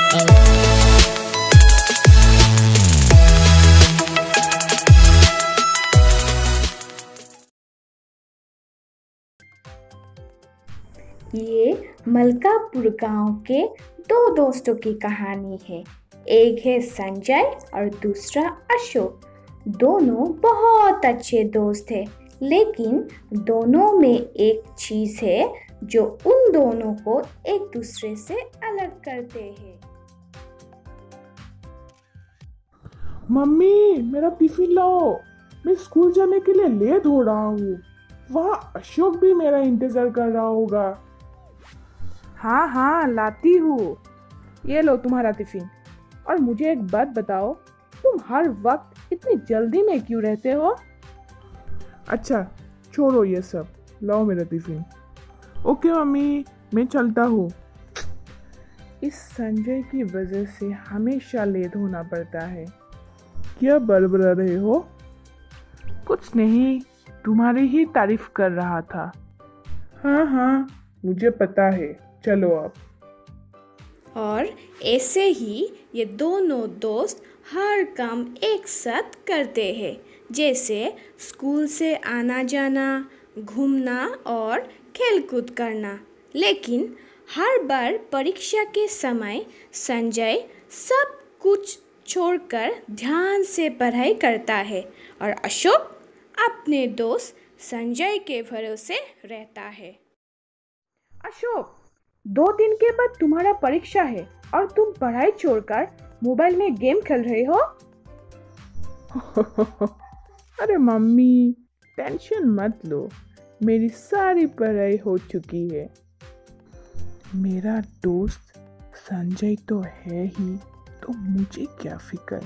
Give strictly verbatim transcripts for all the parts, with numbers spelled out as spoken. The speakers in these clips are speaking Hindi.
ये मलकापुर गांव के दो दोस्तों की कहानी है। एक है संजय और दूसरा अशोक। दोनों बहुत अच्छे दोस्त हैं, लेकिन दोनों में एक चीज है जो उन दोनों को एक दूसरे से अलग करते हैं। मम्मी, मेरा टिफिन लाओ, मैं स्कूल जाने के लिए लेट हो रहा हूँ। वहाँ अशोक भी मेरा इंतजार कर रहा होगा। हाँ हाँ लाती हूँ, ये लो तुम्हारा टिफिन। और मुझे एक बात बताओ, तुम हर वक्त इतनी जल्दी में क्यों रहते हो? अच्छा छोड़ो ये सब, लाओ मेरा टिफिन। ओके मम्मी, मैं चलता हूँ। इस संजय की वजह से हमेशा लेट होना पड़ता है। क्या बड़बड़ा रहे हो? कुछ नहीं, तुम्हारी ही तारीफ कर रहा था। हाँ हाँ मुझे पता है, चलो अब। और ऐसे ही ये दोनों दोस्त हर काम एक साथ करते हैं, जैसे स्कूल से आना जाना, घूमना और खेलकूद करना। लेकिन हर बार परीक्षा के समय संजय सब कुछ छोड़कर ध्यान से पढ़ाई करता है और अशोक अपने दोस्त संजय के भरोसे रहता है। अशोक, दो दिन के बाद तुम्हारा परीक्षा है और तुम पढ़ाई छोड़कर मोबाइल में गेम खेल रहे हो? अरे मम्मी, टेंशन मत लो, मेरी सारी पढ़ाई हो चुकी है। मेरा दोस्त संजय तो है ही, तो मुझे क्या फिक्र।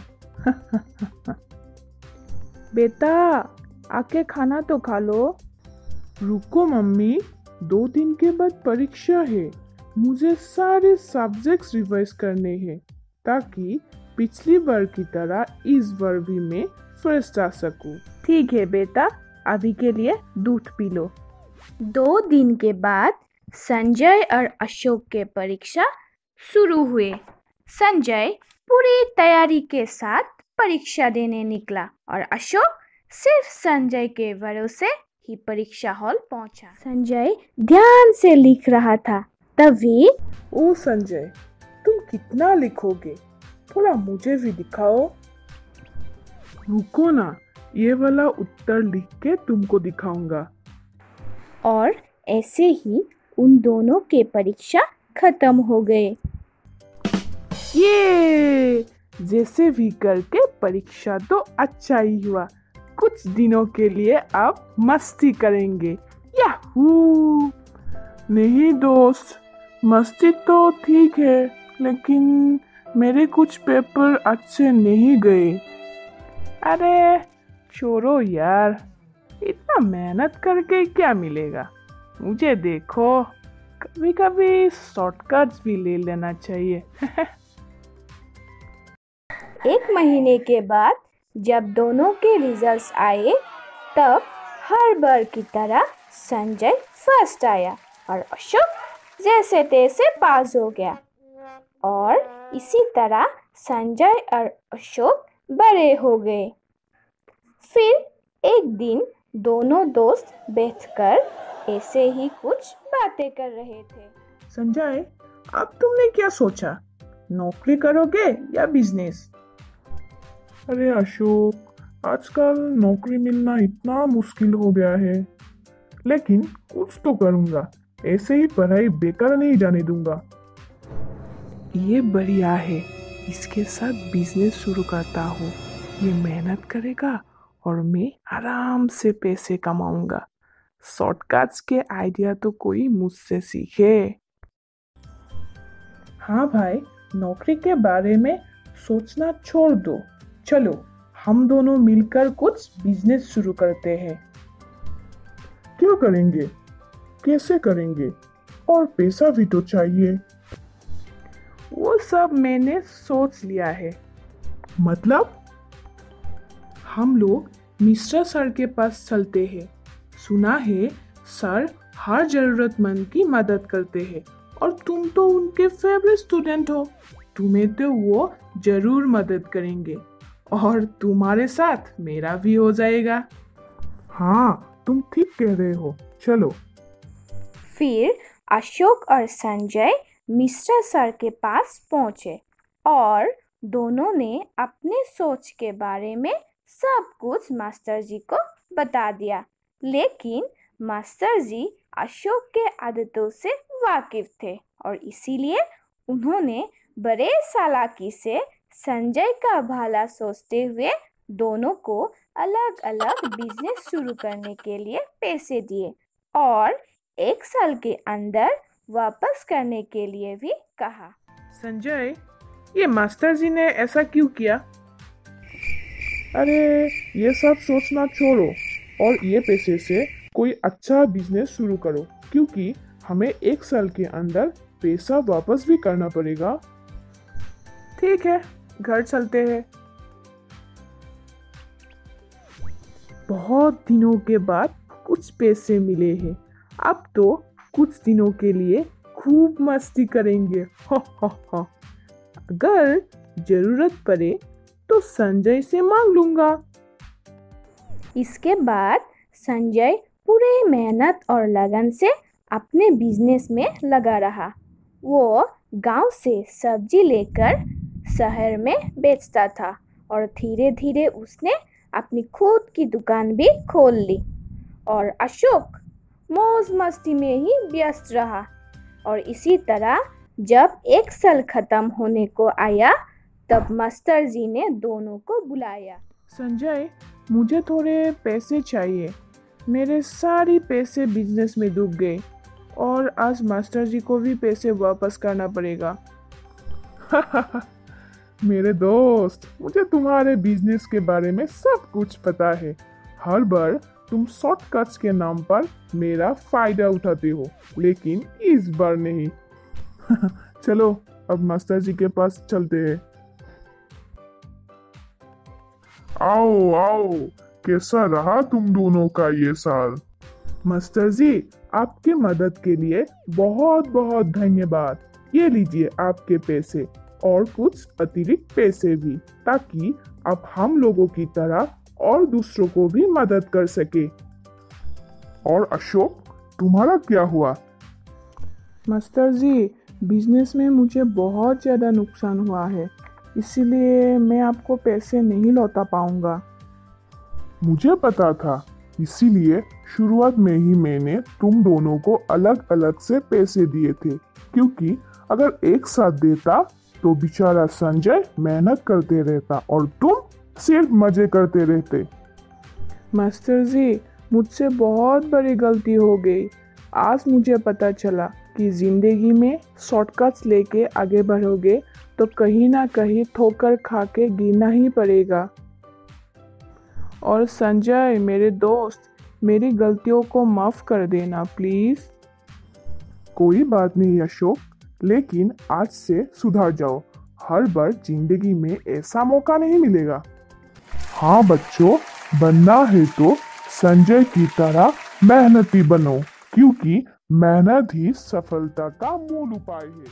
बेटा, आके खाना तो खा लो। रुको मम्मी, दो दिन के बाद परीक्षा है। मुझे सारे सब्जेक्ट्स रिवाइज करने हैं, ताकि पिछली बार की तरह इस बार भी मैं फर्स्ट आ सकूं। ठीक है बेटा, अभी के लिए दूध पी लो। दो दिन के बाद संजय और अशोक के परीक्षा शुरू हुए। संजय पूरी तैयारी के साथ परीक्षा देने निकला और अशोक सिर्फ संजय के भरोसे ही परीक्षा हॉल पहुंचा। संजय ध्यान से लिख रहा था, तभी ओ संजय, तुम कितना लिखोगे? थोड़ा मुझे भी दिखाओ। रुको ना, ये वाला उत्तर लिख के तुमको दिखाऊंगा। और ऐसे ही उन दोनों के परीक्षा खत्म हो गए। ये जैसे भी करके परीक्षा तो अच्छा ही हुआ। कुछ दिनों के लिए अब मस्ती करेंगे। याहू! नहीं दोस्त, मस्ती तो ठीक है, लेकिन मेरे कुछ पेपर अच्छे नहीं गए। अरे छोड़ो यार, इतना मेहनत करके क्या मिलेगा। मुझे देखो, कभी कभी शॉर्टकट्स भी ले लेना चाहिए। एक महीने के बाद जब दोनों के रिजल्ट्स आए, तब हर बार की तरह संजय फर्स्ट आया और अशोक जैसे तैसे पास हो गया। और इसी तरह संजय और अशोक बड़े हो गए। फिर एक दिन दोनों दोस्त बैठकर ऐसे ही कुछ बातें कर रहे थे। संजय, अब तुमने क्या सोचा? नौकरी करोगे या बिजनेस? अरे अशोक, आजकल नौकरी मिलना इतना मुश्किल हो गया है, लेकिन कुछ तो करूंगा। ऐसे ही पढ़ाई बेकार नहीं जाने दूंगा। ये बढ़िया है, इसके साथ बिजनेस शुरू करता हूँ। ये मेहनत करेगा और मैं आराम से पैसे कमाऊंगा। शॉर्टकट्स के आइडिया तो कोई मुझसे सीखे। हाँ भाई, नौकरी के बारे में सोचना छोड़ दो। चलो हम दोनों मिलकर कुछ बिजनेस शुरू करते हैं। क्या करेंगे? कैसे करेंगे? और पैसा भी तो चाहिए। वो सब मैंने सोच लिया है। मतलब? हम लोग मिश्रा सर के पास चलते हैं। सुना है सर हर जरूरतमंद की मदद करते हैं और तुम तो उनके फेवरेट स्टूडेंट हो। तुम्हें तो वो जरूर मदद करेंगे और तुम्हारे साथ मेरा भी हो जाएगा। हाँ, तुम ठीक कह रहे हो, चलो। फिर अशोक और संजय मिश्रा सर के पास पहुंचे और दोनों ने अपने सोच के बारे में सब कुछ मास्टर जी को बता दिया। लेकिन मास्टर जी अशोक के आदतों से वाकिफ थे और इसीलिए उन्होंने बड़े चालाकी से संजय का भला सोचते हुए दोनों को अलग अलग बिजनेस शुरू करने के लिए पैसे दिए और एक साल के अंदर वापस करने के लिए भी कहा। संजय, ये मास्टर जी ने ऐसा क्यों किया? अरे ये सब सोचना छोड़ो और ये पैसे से कोई अच्छा बिजनेस शुरू करो, क्योंकि हमें एक साल के अंदर पैसा वापस भी करना पड़ेगा। ठीक है, घर चलते हैं। बहुत दिनों के बाद कुछ पैसे मिले हैं। अब तो कुछ दिनों के लिए खूब मस्ती करेंगे। हा हा हा। अगर जरूरत पड़े तो संजय से मांग लूंगा। इसके बाद संजय पूरे मेहनत और लगन से अपने बिजनेस में लगा रहा। वो गांव से सब्जी लेकर शहर में बेचता था और धीरे धीरे उसने अपनी खुद की दुकान भी खोल ली। और अशोक मौज मस्ती में ही व्यस्त रहा। और इसी तरह जब एक साल खत्म होने को आया तब मास्टर जी ने दोनों को बुलाया। संजय, मुझे थोड़े पैसे चाहिए। मेरे सारे पैसे बिजनेस में डूब गए और आज मास्टर जी को भी पैसे वापस करना पड़ेगा। मेरे दोस्त, मुझे तुम्हारे बिजनेस के बारे में सब कुछ पता है। हर बार तुम शॉर्टकट्स के नाम पर मेरा फायदा उठाते हो, लेकिन इस बार नहीं। चलो अब मास्टर जी के पास चलते हैं। आओ आओ, कैसा रहा तुम दोनों का ये साल? मास्टर जी, आपके मदद के लिए बहुत बहुत धन्यवाद। ये लीजिए आपके पैसे और कुछ अतिरिक्त पैसे भी, ताकि आप हम लोगों की तरह और दूसरों को भी मदद कर सके। और अशोक, तुम्हारा क्या हुआ? मास्टर जी, बिजनेस में मुझे बहुत ज़्यादा नुकसान हुआ है, इसीलिए मैं आपको पैसे नहीं लौटा पाऊंगा। मुझे पता था, इसीलिए शुरुआत में ही मैंने तुम दोनों को अलग अलग से पैसे दिए थे, क्योंकि अगर एक साथ देता तो बेचारा संजय मेहनत करते रहता और तुम सिर्फ मजे करते रहते। मास्टर जी, मुझसे बहुत बड़ी गलती हो गई। आज मुझे पता चला कि जिंदगी में शॉर्टकट्स लेके आगे बढ़ोगे तो कहीं ना कहीं ठोकर खा के गिरना ही पड़ेगा। और संजय मेरे दोस्त, मेरी गलतियों को माफ कर देना प्लीज। कोई बात नहीं अशोक, लेकिन आज से सुधर जाओ। हर बार जिंदगी में ऐसा मौका नहीं मिलेगा। हाँ बच्चों, बनना है तो संजय की तरह मेहनती बनो, क्योंकि मेहनत ही सफलता का मूल उपाय है।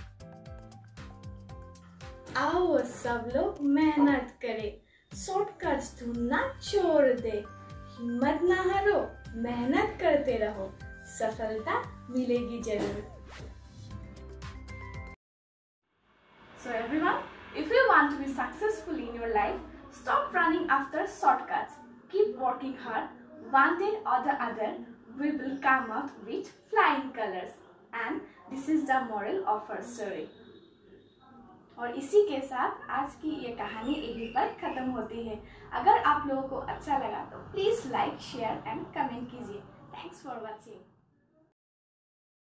आओ सब लोग मेहनत करें, शॉर्टकट्स ढूंढना छोड़ दे, हिम्मत ना हारो, मेहनत करते रहो, सफलता मिलेगी जरूर। So everyone, if you want to be successful in your life, stop running after shortcuts. Keep working hard. One day or the other, we will come out with flying colors. And this is the moral of our story. और इसी के साथ आज की ये कहानी यहीं पर खत्म होती है। अगर आप लोगों को अच्छा लगा तो please like, share and comment कीजिए। Thanks for watching.